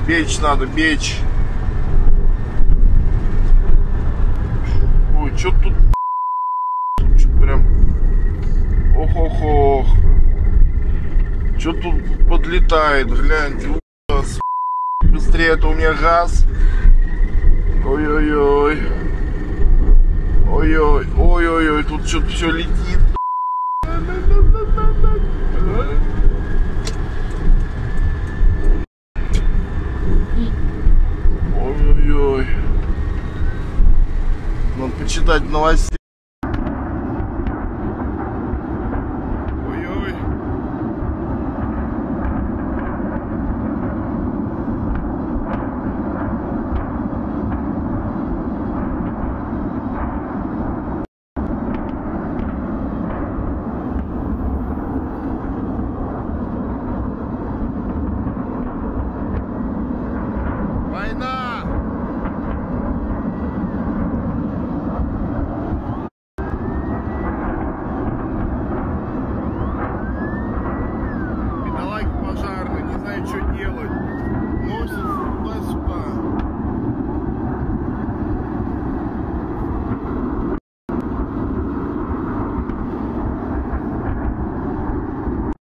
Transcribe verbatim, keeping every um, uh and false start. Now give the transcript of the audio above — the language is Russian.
Бечь надо, бечь. Ой, что тут? Тут что прям... Ох-ох-ох. Что тут подлетает, гляньте. Ужас. Быстрее, это у меня газ. Ой-ой-ой. Ой-ой, ой-ой-ой, тут что-то все летит. Ой-ой-ой. Надо почитать новостей. Ой-ой. Война! Бедолаги пожарные, не знаю, что делать.